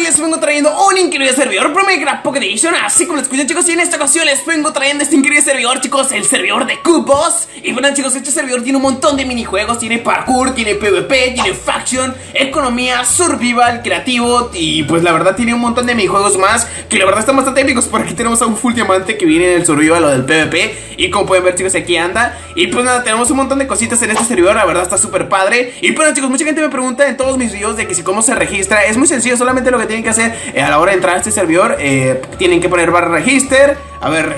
les vengo trayendo un increíble servidor Pro Minecraft Pocket Edition. Así como lo escuchan, chicos, y en esta ocasión les vengo trayendo este increíble servidor, chicos, el servidor de cubos. Y bueno, chicos, este servidor tiene un montón de minijuegos. Tiene parkour, tiene PvP, tiene faction, economía, survival, creativo. Y pues la verdad tiene un montón de minijuegos más que la verdad están bastante épicos. Por aquí tenemos a un full diamante que viene del survival o del PvP. Y como pueden ver, chicos, aquí anda. Y pues nada, tenemos un montón de cositas en este servidor. La verdad está súper padre. Y bueno, chicos, mucha gente me pregunta en todos mis videos de que si cómo se registra. Es muy sencillo, solamente lo que tienen que hacer a la hora de entrar a este servidor, tienen que poner barra register, a ver,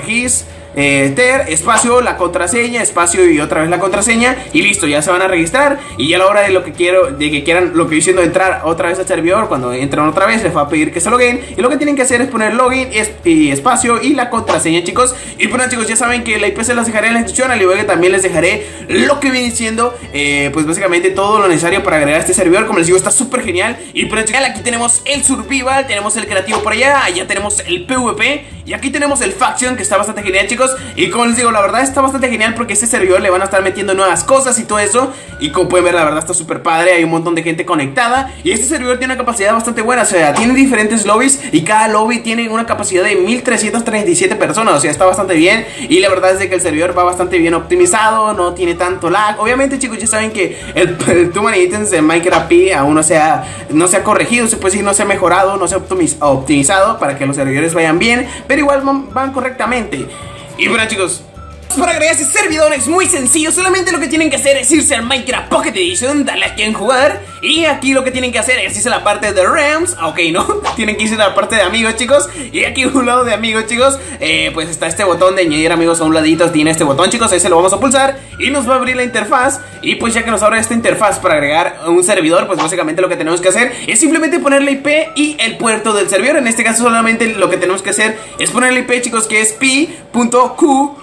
espacio, la contraseña, espacio y otra vez la contraseña. Y listo, ya se van a registrar. Y ya a la hora de lo que quieran, lo que diciendo entrar otra vez al servidor, cuando entran otra vez les va a pedir que se loguen. Y lo que tienen que hacer es poner login y espacio y la contraseña, chicos. Y bueno, chicos, ya saben que la IP se las dejaré en la descripción. Al igual que también les dejaré lo que viene siendo pues básicamente todo lo necesario para agregar este servidor. Como les digo, está súper genial. Y bueno, chicos, aquí tenemos el survival, tenemos el creativo por allá, allá tenemos el PvP y aquí tenemos el faction, que está bastante genial, chicos. Y como les digo, la verdad está bastante genial porque este servidor le van a estar metiendo nuevas cosas y todo eso. Y como pueden ver, la verdad está súper padre. Hay un montón de gente conectada. Y este servidor tiene una capacidad bastante buena. O sea, tiene diferentes lobbies y cada lobby tiene una capacidad de 1337 personas. O sea, está bastante bien. Y la verdad es de que el servidor va bastante bien optimizado. No tiene tanto lag. Obviamente, chicos, ya saben que el Too Many Items de Minecraft P aún no se ha corregido. Se puede decir, no se ha mejorado, no se ha optimizado para que los servidores vayan bien. Pero igual van correctamente. Y bueno, chicos, para agregar este servidor es muy sencillo. Solamente lo que tienen que hacer es irse al Minecraft Pocket Edition, darle aquí en jugar. Y aquí lo que tienen que hacer es irse a la parte de Realms. Ok, no, tienen que irse a la parte de amigos, chicos. Y aquí a un lado de amigos, chicos, pues está este botón de añadir amigos a un ladito. Tiene este botón, chicos, ese lo vamos a pulsar y nos va a abrir la interfaz. Y pues ya que nos abre esta interfaz para agregar un servidor, pues básicamente lo que tenemos que hacer es simplemente poner la IP y el puerto del servidor. En este caso solamente lo que tenemos que hacer es poner la IP, chicos, que es pi.q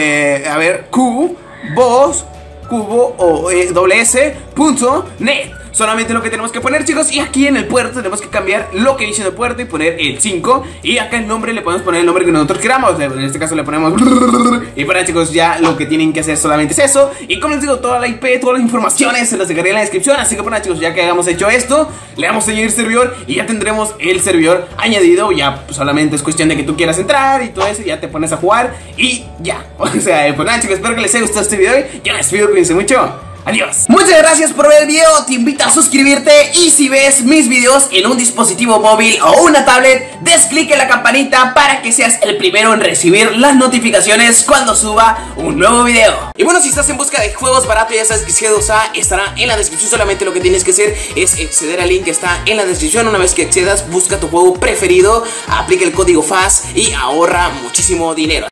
cubo o .net. Solamente lo que tenemos que poner, chicos. Y aquí en el puerto tenemos que cambiar lo que dice en el puerto y poner el 5. Y acá el nombre le podemos poner el nombre que nosotros queramos. En este caso le ponemos. Y para, chicos, ya lo que tienen que hacer solamente es eso. Y como les digo, toda la IP, todas las informaciones se las dejaré en la descripción. Así que bueno, chicos, ya que hayamos hecho esto, le damos a añadir servidor y ya tendremos el servidor añadido. Ya pues, solamente es cuestión de que tú quieras entrar y todo eso. Ya te pones a jugar y ya. O sea, pues nada, chicos, espero que les haya gustado este video. Ya les pido, cuídense mucho. Adiós. Muchas gracias por ver el video. Te invito a suscribirte. Y si ves mis videos en un dispositivo móvil o una tablet, des clic en la campanita para que seas el primero en recibir las notificaciones cuando suba un nuevo video. Y bueno, si estás en busca de juegos baratos, ya sabes que G2A estará en la descripción. Solamente lo que tienes que hacer es acceder al link que está en la descripción. Una vez que accedas, busca tu juego preferido, aplica el código FAS y ahorra muchísimo dinero.